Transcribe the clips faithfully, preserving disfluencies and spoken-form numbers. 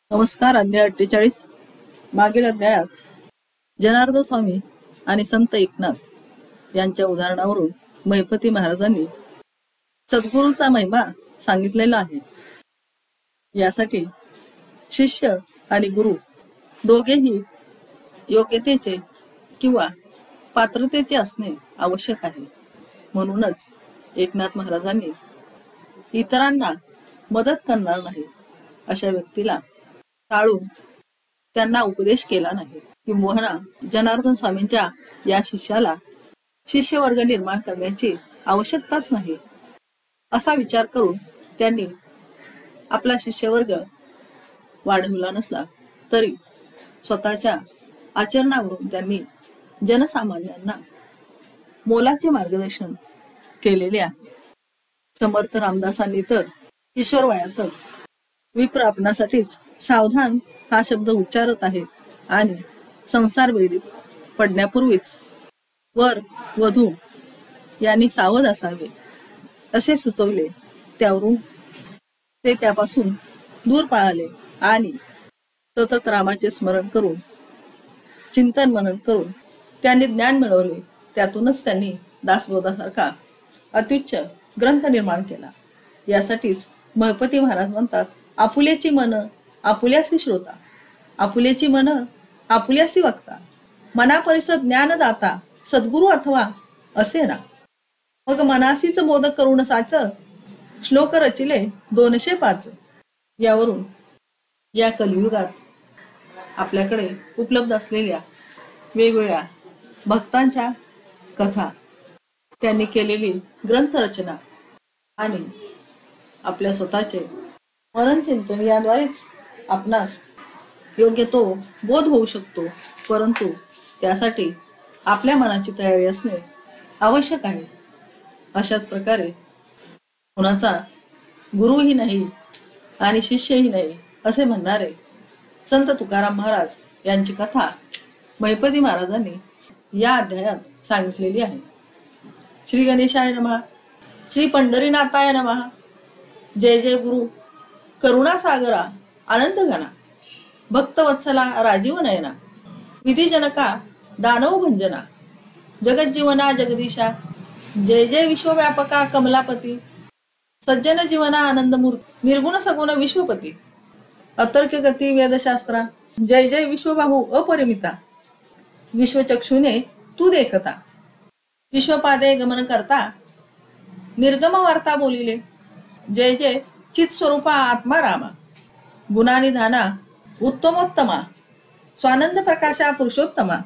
नमस्कार. अध्याय अठ्ठेचाळीस. मागील अध्यायात जनार्दन स्वामी आणि संत एकनाथ यांच्या उदाहरणावरून महिपती महाराजांनी सद्गुरूचा महिमा सांगितलेला आहे. यासाठी शिष्य आणि गुरु दोघेही योग्यतेचे किंवा पात्रतेचे असणे आवश्यक आहे. म्हणूनच एकनाथ महाराजांनी इतरांना मदत करणार नाही अशा व्यक्तीला टाळून त्यांना उपदेश केला नाही. किंबहुना जनार्दन स्वामींच्या या शिष्याला शिष्यवर्ग निर्माण करण्याची आवश्यकताच नाही असा विचार करून त्यांनी आपला शिष्यवर्ग वाढविला नसला तरी स्वतःच्या आचरणावरून त्यांनी जनसामान्यांना मोलाचे मार्गदर्शन केलेले आहे. समर्थ रामदासांनी तर किशोरवयातच विप्र आपणासाठीच सावधान हा शब्द उच्चारत आहे आणि संसार वेळीत पडण्यापूर्वीच वर वधू यांनी सावध असावे असे सुचवले. त्यावरून ते त्यापासून दूर पळाले आणि सतत रामाचे स्मरण करून चिंतन मनन करून त्यांनी ज्ञान मिळवले. त्यातूनच त्यांनी दासबोधासारखा अत्युच्च ग्रंथ निर्माण केला. यासाठीच महिपती महाराज म्हणतात, आपुल्याची मन आपुल्यासी श्रोता, आपुल्याची मन आपुल्यासी वक्ता, मनापरिस ज्ञानदाता सद्गुरु अथवा असे ना. मग मनासीच मोदक करून साच, श्लोक रचिले दोनशे पाच. यावरून या कलियुगात आपल्याकडे उपलब्ध असलेल्या वेगवेगळ्या भक्तांच्या कथा, त्यांनी केलेली ग्रंथरचना आणि आपल्या स्वतःचे मनन चिंतन याद्वारेच आपणास योग्य तो बोध होऊ शकतो. परंतु त्यासाठी आपल्या मनाची तयारी असणे आवश्यक आहे. अशाच प्रकारे कुणाचा गुरुही नाही आणि शिष्यही नाही असे म्हणणारे संत तुकाराम महाराज यांची कथा महिपती महाराजांनी या अध्यायात सांगितलेली आहे. श्री गणेशाय नमः. श्री पंढरीनाथाय नमः. जय जय गुरु करुणा सागरा आनंद घना, भक्तवत्सला राजीव नयना, विधिजनका दानव भंजना, जगज्जीवना जगदीशा, जय जय विश्वव्यापका कमलापती, सज्जन जीवना आनंदमूर्ती, निर्गुण सगुण विश्वपती, अतर्क गती वेदशास्त्रा, जय जय विश्वबाहू अपरिमिता, विश्वचक्षुने तू देखता, विश्वपादे गमन करता, निर्गम वार्ता बोलिले, जय जय चित स्वरूपा आत्मा रामा, गुणानिधाना उत्तमोत्तमा, स्वानंद प्रकाशा पुरुषोत्तमा,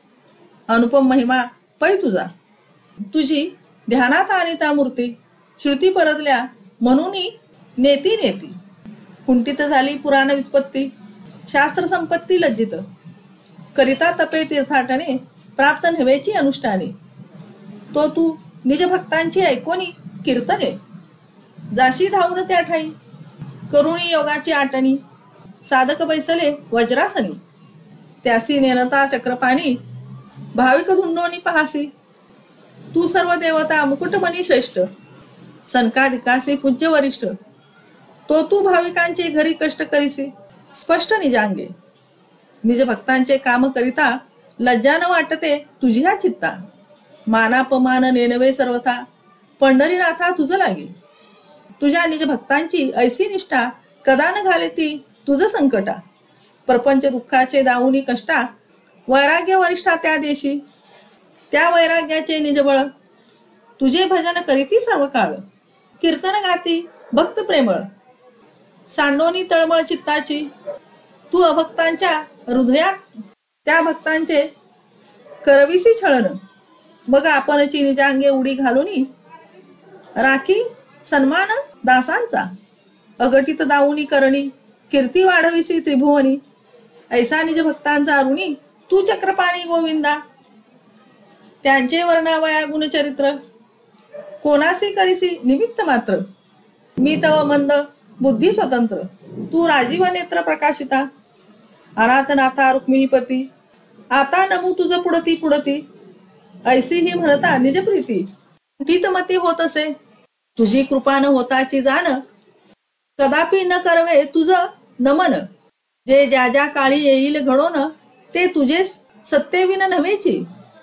अनुपम महिमा पै तुझा, तुझी ध्यानात आणिता मूर्ती, श्रुती परतल्या म्हणून नेती नेती, कुंठित झाली पुराण व्युत्पत्ती, शास्त्र संपत्ती लज्जित, करिता तपे तीर्थाटने प्राप्त नव्हेची अनुष्ठाने, तो तू निज भक्तांची ऐकोनी कीर्तने, जाशी धावून त्या ठाई करुणी योगाची आटणी, साधक बैसले वज्रासनी, त्यासी नेनता चक्रपाणी, भाविक धुंडोनी पहासी, तू सर्व देवता मुकुटमणी श्रेष्ठ, सनकादिकासी पूज्य वरिष्ठ, तो तू भाविकांचे घरी कष्ट करीसी, स्पष्ट निजांगे, निज भक्तांचे काम करिता लज्जा न वाटते तुझी हा चित्ता, मानापमान नेनवे सर्वथा पंढरीनाथा तुझ लागे, तुझ्या निज भक्तांची ऐसी निष्ठा कदा न घाले ती तुझ संकटा, प्रपंच दुःखाचे दाऊनी कष्टा, वैराग्य वरिष्ठा त्या देशी, त्या वैराग्याचे निजबळ, तुझे भजन करीती सर्व काळ, कीर्तन गाती भक्त प्रेमळ, सांडोनी तळमळ चित्ताची, तू अभक्तांच्या हृदयात त्या भक्तांचे करविसी छळन, मग आपणची निजांगे उडी घालूनी राखी सन्मान दासांचा, अगटित दाऊनी करणी कीर्ती वाढविसी त्रिभुवनी, ऐसा निज भक्तांचा ऋणी तू चक्रपाणी गोविंदा, त्यांचे वर्णावया गुणचरित्र, कोणासी करीसी निमित्त मात्र, मी तव मंद बुद्धी स्वतंत्र, तू राजीव नेत्र प्रकाशिता, अनाथनाथा रुक्मिणीपती, आता नमू तुझ पुढती पुढती, ऐसी ही म्हणता निज प्रीती, मती होत असे, तुझी कृपा न होताची जाण, कदापि न करवे तुझ नमन, जे ज्या ज्या काळी येईल घडोन ते तुझे सत्तेविन नव्हेची.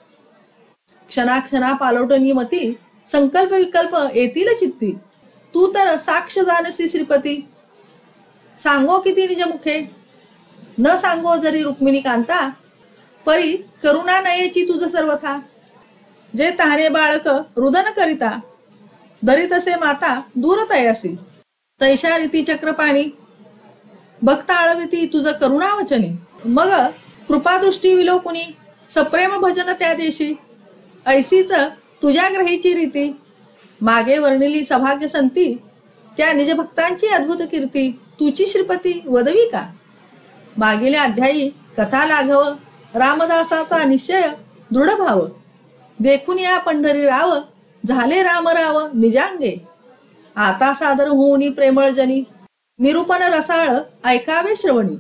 क्षणाक्षणा पालोटणी मती संकल्प विकल्प येतील चित्ती. तू तर साक्ष जानसी श्रीपती. सांगो किती निज मुखे न सांगो जरी रुक्मिणी कांता. परी करुणा नयेची तुझ सर्वथा. जे तहाने बाळक रुदन करिता दरी तसे माता दूर तयासी. तैशा रीती चक्रपाणी भक्ता आळविती तुझ करुणा वचनी. मग कृपादृष्टी विलोकुनी सप्रेम भजन त्या देशी. ऐसीच तुझ्या ग्रहीची रीती मागे वर्णिली सभाग्य संती. त्या निज भक्तांची अद्भुत कीर्ती तुची श्रीपती वदवी का. मागील अध्यायी कथा लाघव रामदासाचा निश्चय दृढ भाव. देखून या पंढरी राव झाले रामराव निजांगे. आता सादर होऊनी प्रेमळ जनी निरूपण रसाळ ऐकावे श्रवणी.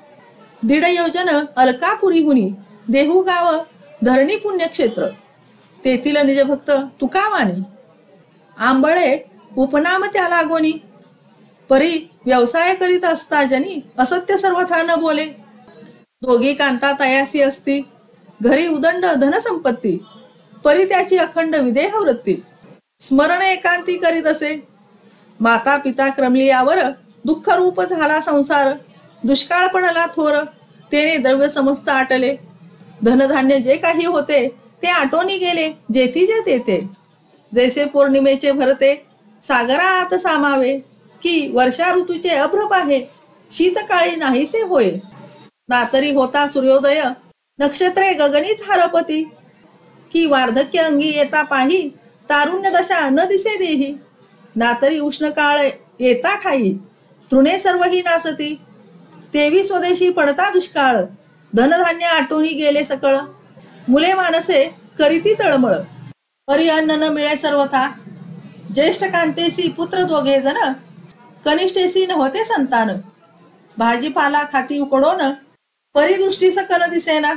दीड योजन अलकापुरी हुनी देहू गाव धरणी पुण्यक्षेत्र. तेथील निजभक्त तुकावानी आंबळे उपनाम त्या लागोनी. परी व्यवसाय करीत असता जनी असत्य सर्वथा न बोले. दोघी कांता तयासी असती घरी उदंड धनसंपत्ती. परी त्याची अखंड विदेह वृत्ती स्मरण एकांती करीत असे. माता पिता क्रमली यावर दुःख रूप झाला संसार. दुष्काळ पडला थोर तेने द्रव्य समस्त आटले. धनधान्य जे काही होते ते आटोनी गेले जेथी जे तेथे. जैसे पौर्णिमेचे भरते सागरा आत सामावे. की वर्षा ऋतूचे अभ्रप आहे शीतकाळी नाहीसे होय. नातरी होता सूर्योदय नक्षत्रे गगनीच हरपती. की वार्धक्य अंगी येता पाही तारुण्य दशा न दिसे देही. नातरी उष्ण काळ येता ठाई तृणे सर्वही नासती. तेवी स्वदेशी पडता दुष्काळ धनधान्य आटोनी गेले सकळ. मुले मानसे करीती तळमळ परी अन्न न मिळे सर्वथा. ज्येष्ठ कांतेसी पुत्र दोघे जण कनिष्ठेसी नव्हते संतान. भाजीपाला खाती उकडोन परी दृष्टी सकल दिसेना.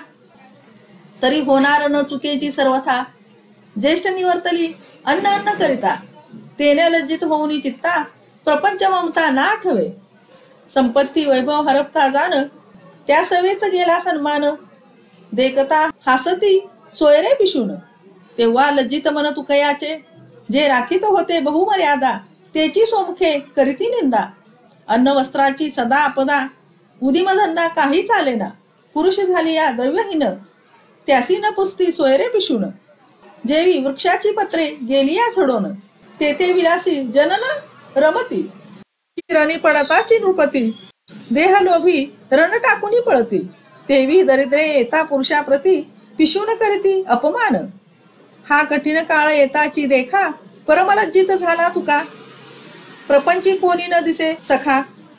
तरी होणार न चुकेची सर्वथा. ज्येष्ठ निवर्तली अन्न अन्न करिता. तेने लज्जित होऊनी चित्ता प्रपंच ममता ना आठवे. संपत्ती वैभव हरपता जाण त्या सवेच गेला सन्मान. देखता हासती सोयरे पिशून तेव्हा लज्जित मन तुकयाचे. जे राखीत होते बहुमर्यादा तेची सोमुखे करीती निंदा. अन्न वस्त्राची सदा आपदा उदिमधंदा काही चालेना. पुरुष झाली या द्रव्यहीन त्यासी न पुसती सोयरे पिशून. जेवी वृक्षाची पत्रे गेली या झडोन तेथे विलासी जनन रमती. किरणी पडताची नृपती देह लोभी रण टाकुनी पळती. तेवी दरिद्रे येता पुरुषाप्रती पिशून करीती अपमान. हा कठीण काळ येताची देखा परमलज्जित झाला तुका. प्रपंची कोणी न दिसे सखा.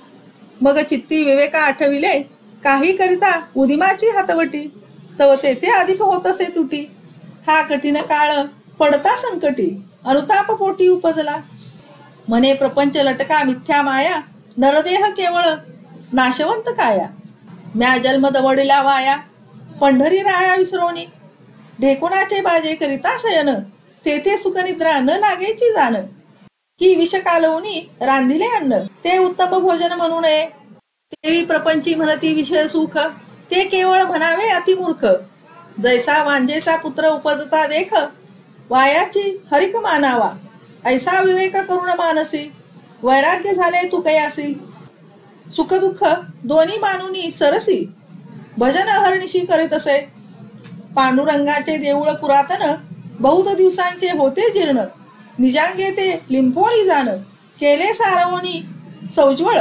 मग चित्ती विवेका आठविले काही करिता उदिमाची हातवटी. तव तेथे अधिक होत असे तुटी. हा कठीण काळ पडता संकटी अनुताप पोटी उपजला. मने प्रपंच लटका मिथ्या माया नरदेह केवळ नाशवंत काया. म्या जन्म दवडिला वाया पंढरी राया विसरोनी. ढेकुणाचे बाजे करिता शयन तेथे सुखनिद्रा न लागेची जाण. की विष कालवणी रांधिले अन्न ते उत्तम भोजन म्हणू नये. तेवी प्रपंची म्हणती विषय सुख ते केवळ म्हणावे अतिमूर्ख. जैसा वांजेचा पुत्र उपजता देख वायाची हरिक मानावा. ऐसा विवेक करुण मानसी वैराग्य झाले तू कयासी. सुख दुःख दोन्ही मानुनी सरसी भजन हरनिशी करीत असे. पांडुरंगाचे देऊळ पुरातन बहुत दिवसांचे होते जीर्ण. निजांगे ते लिंपोळी जाण केले सारवणी सौज्वळ.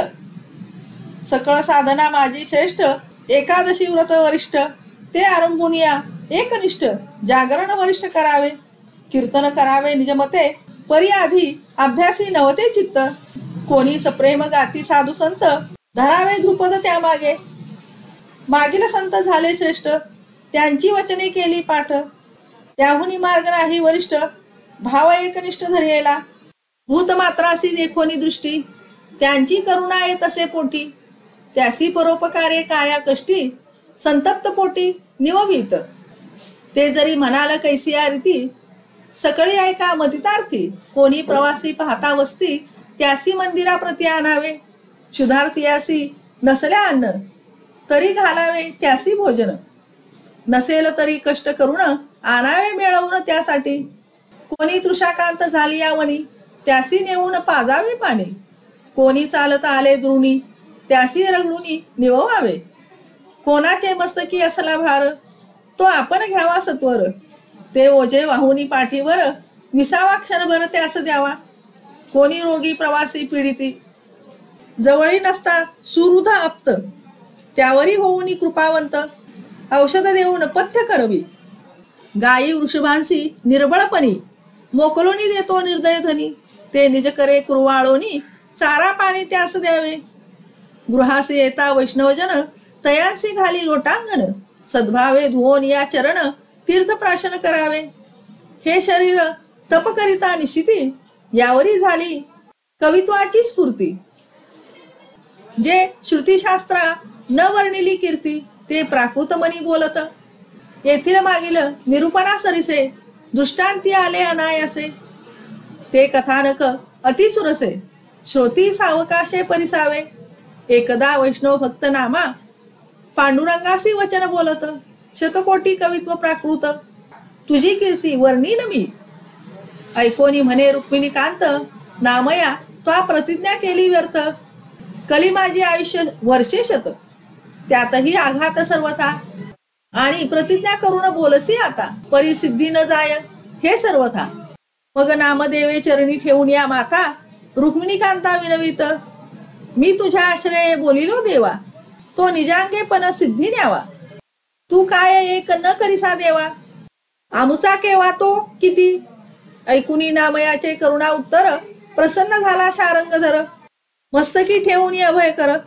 सकळ साधना माझी श्रेष्ठ एकादशी व्रत वरिष्ठ. ते आरंभुनिया एकनिष्ठ जागरण वरिष्ठ करावे. कीर्तन करावे निजमते परी आधी अभ्यासी नवते चित्त. कोणी सप्रेम गाती साधू संत धरावे ध्रुपद त्यामागे. मागील संत झाले श्रेष्ठ त्यांची वचने केली पाठ. त्याहुनी मार्ग नाही वरिष्ठ भाव एकनिष्ठ धरियेला. भूत मात्रासी देखोनी दृष्टी त्यांची करुणा येत असे पोटी. त्यासी परोपकारे काया कष्टी संतप्त पोटी निववित. ते जरी म्हणाल कैसिया रीती सकळी ऐका मदितार्थी. कोणी प्रवासी पाहता वस्ती त्यासी मंदिरा प्रती आणावे. क्षुधार्थियासी नसल्या अन्न तरी घालावे त्यासी भोजन, नसेल तरी कष्ट करून आणावे मिळवून त्यासाठी. कोणी तृषाकांत झाली यावनी, त्यासी नेऊन पाजावे पाणी. कोणी चालत आले द्रोणी, त्यासी रगडूनी निववावे. कोणाचे मस्तकी असला भार, तो आपण घ्यावा सत्वर. ते ओझे वाहुनी पाठीवर, विसावा क्षणभर त्यास द्यावा. कोणी रोगी प्रवासी पीडिती, जवळी नसता सुहृद आप्त. त्यावरी होऊनी कृपावंत, औषध देऊन पथ्य करवी. गायी वृषभांसी निर्बळपणी, मोकलोनी देतो निर्दय धनी. ते निज करे कुरवाळोनी, चारा पाणी त्यास द्यावे. गृहासी येता वैष्णवजन, तयांसी घाली लोटांगण. सद्भावे धुवोन या चरण, तीर्थप्राशन करावे. हे शरीर तप करिता निशिती, यावरी झाली कवित्वाची स्फूर्ती. जे श्रुतिशास्त्रा न वर्णिली कीर्ती, ते प्राकृत मनी बोलत. येथील मागील निरूपणा सरिसे, दृष्टांती आले अनायासे. ते कथानक अतिसुरसे, श्रोती सावकाशे परिसावे. एकदा वैष्णव भक्त नामा, पांडुरंगासी वचन बोलत. शतकोटी कवित्व प्राकृत, तुझी कीर्ती वर्णीन मी. ऐकोनी म्हणे रुक्मिणी कांत, नामया त्वा प्रतिज्ञा केली व्यर्थ. कली माझी आयुष्य वर्षे शत, त्यातही आघात सर्वथा. आणि प्रतिज्ञा करून बोलसी आता, परिसिद्धी न जाय हे सर्वथा. मग नामदेवे चरणी ठेवून या माता, रुक्मिणी कांता विनवित. मी तुझ्या आश्रये बोलिलो देवा, तो निजांगे पण सिद्धी न्यावा. तू काय एक न करिसा देवा, आमुचा केवा तो किती. ऐकुनी नामयाचे करुणा उत्तर, प्रसन्न झाला शारंगधर. मस्तकी ठेवून अभय कर,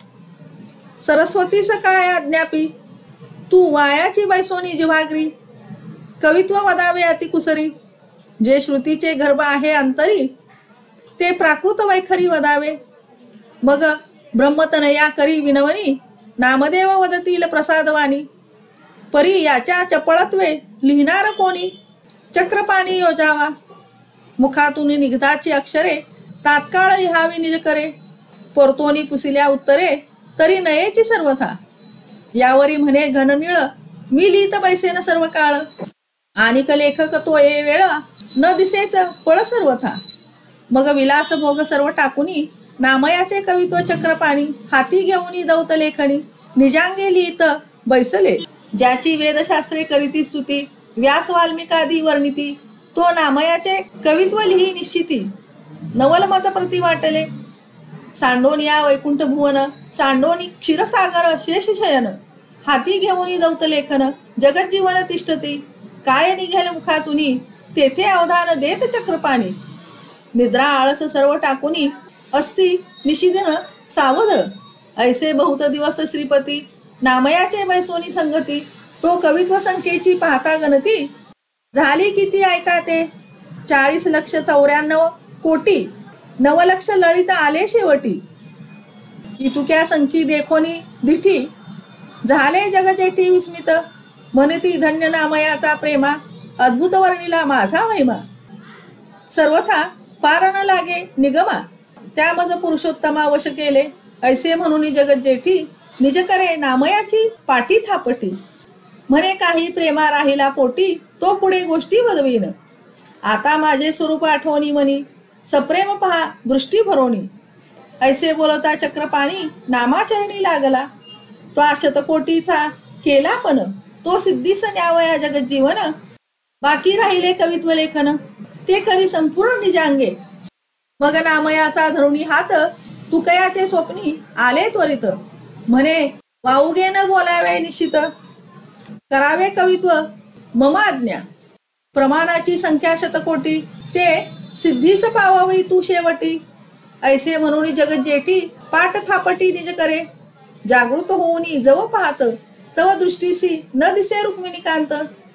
सरस्वतीस काय आज्ञापी. तू वायाची बैसोनी जिव्हाग्री, कवित्व वदावे अतिकुसरी. जे श्रुतीचे गर्भ आहे अंतरी, ते प्राकृत वैखरी वदावे. मग ब्रह्मतनया करी विनवनी, नामदेव वदतील प्रसादवानी. परी याच्या चपळत्वे लिहिणार कोणी, चक्रपाणी योजावा. मुखातून निघताची अक्षरे, तात्काळ लिहावी निज करे. परतोनी पुसिल्या उत्तरे, तरी नयेची सर्वथा. यावरी म्हणे घननिळ, मी लिहित बैसेन सर्व काळ. आणिक लेखक तो ये वेळ, न दिसेच पळ सर्वथा. मग विलास भोग सर्व टाकुनी, नामयाचे कवित्व चक्रपाणी. हाती घेऊनी दौत लेखणी, निजांगे लिहित बैसले. ज्याची वेदशास्त्रे करीती स्तुती, व्यास वाल्मिकादी वर्णिती. तो नामयाचे कवित्व लिही निश्चिती, नवल मज प्रति वाटले. सांडोनिया वैकुंठ भुवन, सांडोनी क्षीरसागर शेष शयन. हाती घेऊनी दौत लेखन, जगज्जीवन तिष्ठती. काय निघेल मुखातुनी, तेथे अवधान देत चक्रपाणी. निद्रा आळस सर्व टाकुनी, असती निशिदिन सावध. ऐसे बहुत दिवस श्रीपती, नामयाचे बैसोनी संगती. तो कवित्व संख्येची पाहता गणती, झाली किती ऐका ते. चाळीस लक्ष चौऱ्याण्णव कोटी, नवलक्ष ललित आले शेवटी. इतुक्या संख्यी देखोनी दिठी, झाले जगजेठी विस्मित. म्हणती धन्य नामयाचा प्रेमा, अद्भुत वर्णिला माझा महिमा. सर्वथा पार न लागे निगमा, त्या मज पुरुषोत्तमा वश केले. ऐसे म्हणून जगत जेठी, निज करे नामयाची पाठी थापटी. म्हणे काही प्रेमा राहिला पोटी, तो पुढे गोष्टी वदवीन. आता माझे स्वरूप आठवणी मनी, सप्रेम पहा दृष्टी भरोनी. ऐसे बोलता चक्रपाणी, नामाचरणी लागला. तो शतकोटीचा केला पण, तो सिद्धीस न्यावया जगत जीवन. बाकी राहिले कवित्व लेखन, ते करी संपूर्ण निजांगे. मग नामयाचा धरुणी हात, तुकयाचे स्वप्नी आले त्वरित. म्हणे वाऊगे न बोलावे निश्चित, करावे कवित्व मम आज्ञा. प्रमाणाची संख्या शतकोटी, ते सिद्धीस पावावी तू शेवटी. ऐसे म्हणून जगत जेठी, पाठ थापटी निज करे. जागृत होऊनी जव पाहत, तव दृष्टीसी न दिसे रुक्मिणी कांत.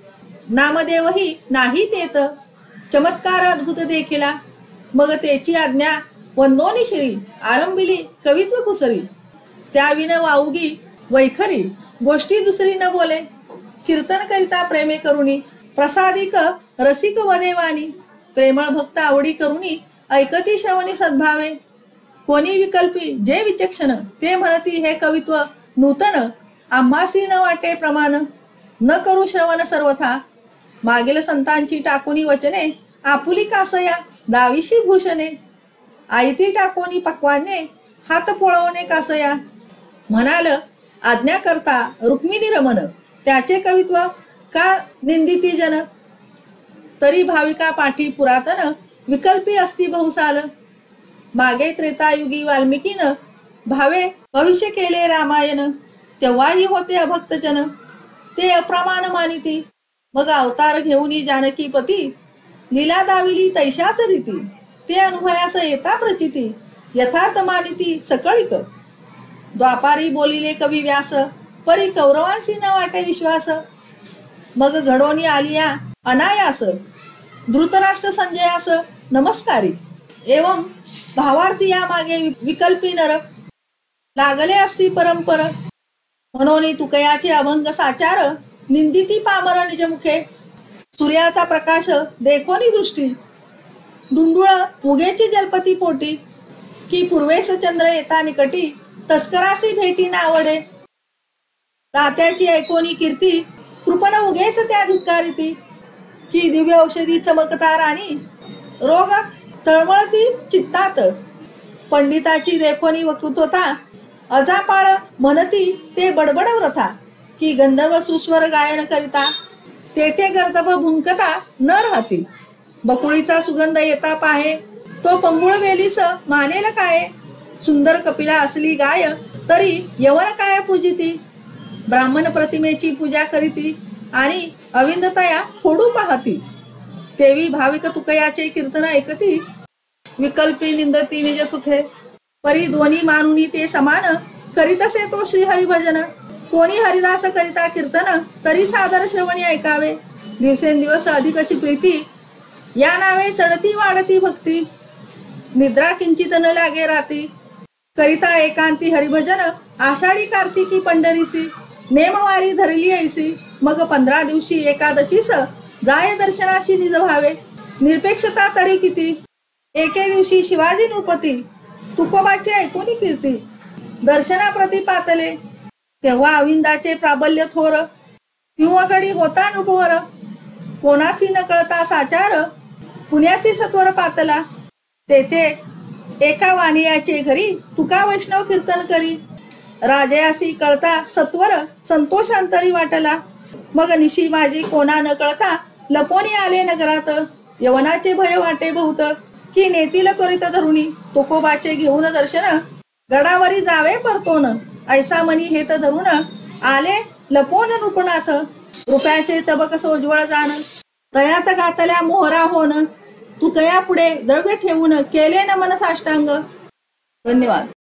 नामदेवही नाही तेत, चमत्कार अद्भुत देखिला. मग तेची आज्ञा वंदोनी श्री, आरंभिली कवित्व कुसरी. त्या विन वाऊगी वैखरी, गोष्टी दुसरी न बोले. कीर्तन करिता प्रेमे करुणी, प्रसादिक रसिक वदेवानी. प्रेमळ भक्त आवडी करुणी, ऐकती श्रवणी सद्भावे. कोणी विकल्पी जे विचक्षण, ते म्हणती हे कवित्व नूतन. आम्हासी न वाटे प्रमाण, न करू श्रवण सर्वथा, मागील संतांची टाकुनी वचने, आपुली कासया दाविशी भूषणे, आयती टाकोनी पक्वाने, हात पोळवणे कासया, म्हणाल आज्ञा करता रुक्मिणी रमण, त्याचे कवित्व का निंदिती जन, तरी भाविका पाठी पुरातन, विकल्पी असती बहुसाल, मागे त्रेतायुगी वाल्मिकीनं भावे भविष्य केले रामायण, तेव्हाही होते अभक्तजन, ते अप्रमाण मानिती, मग अवतार घेऊनी जानकी पती, लीला दाविली तैशाच रीती, ते अनुभयास येता प्रचिती, यथार्थ मानिती सकळिक, द्वापारी बोलिले कवी व्यास, परी कौरवांसी न वाटे विश्वास, मग घडोनी आलिया अनायास, धृतराष्ट्र संजयास नमस्कारी, एवं भावार्थी या मागे विकल्पी नर, लागले असती परंपर, म्हणून तुकयाचे अभंग साचार, निंदिती पामर निजमुखे, सूर्याचा प्रकाश देखोनी दृष्टी, डुंडुळ उगेची जलपती पोटी, की पूर्वेस चंद्र येता निकटी, तस्करासी भेटी नावडे, तात्याची ऐकोनी कीर्ती, कृपण उगेच त्या धिक्कारिती, की दिव्य औषधी चमकता राणी, रोग तळमळती चित्तात, पंडिताची देखोनी वक्तृत्वता, अजापाळ म्हणती ते बडबड व्रथा, की गंधर्व सुस्वर गायन करिता, तेथे गर्दभ भुंकता न राहती, बकुळीचा सुगंध येता पाहे, तो पंगुळ वेलीस मानेल काय, सुंदर कपिला असली गाय, तरी यवन काय पूजिती, ब्राह्मण प्रतिमेची पूजा करीती, आणि अविंदतया फोडू पाहती, तेवी भाविक तुकयाचे कीर्तन ऐकती, विकल्पी निंदती निज सुखे, परी दोन्ही मानुनी ते समान, करीतसे तो श्री हरिभजन, कोणी हरिदास करिता कीर्तन, तरी सादर श्रवणी ऐकावे, दिवसेंदिवस अधिकची प्रीती, या नावे चढती वाढती भक्ती, निद्रा किंचित न लागे राती, करिता एकांती हरिभजन, आषाढी कार्तिकी पंढरीसी, नेमवारी धरली ऐसी, मग पंधरा दिवशी एकादशीस, जाय दर्शनाशी निज भावे, निरपेक्षता तरी किती, एके दिवशी शिवाजी नृपती, तुकोबाची ऐकूनी कीर्ती, दर्शनाप्रती पातले, तेव्हा अविंदाचे प्राबल्य थोर, सिंहगडी होता नृपवर, कोणासी न कळता साचार, पुण्यासी सत्वर पातला, तेथे एका वाणियाचे घरी, तुका वैष्णव कीर्तन करी, राजयासी कळता सत्वर, संतोषांतरी वाटला, मग निशी माझी कोणा न कळता, लपोनी आले नगरात, यवनाचे भय वाटे बहुत, की नेतील त्वरित धरुणी, तुकोबाचे घेऊन दर्शन, गडावरी जावे परतोन, ऐसा मनी हेत धरून, आले लपोन नृपनाथ, रुपयाचे तबक सोज्वळ जाण, तयात घातल्या मोहरा होन, तू कया पुढे द्रव्य ठेवून, केले नमन साष्टांग. धन्यवाद.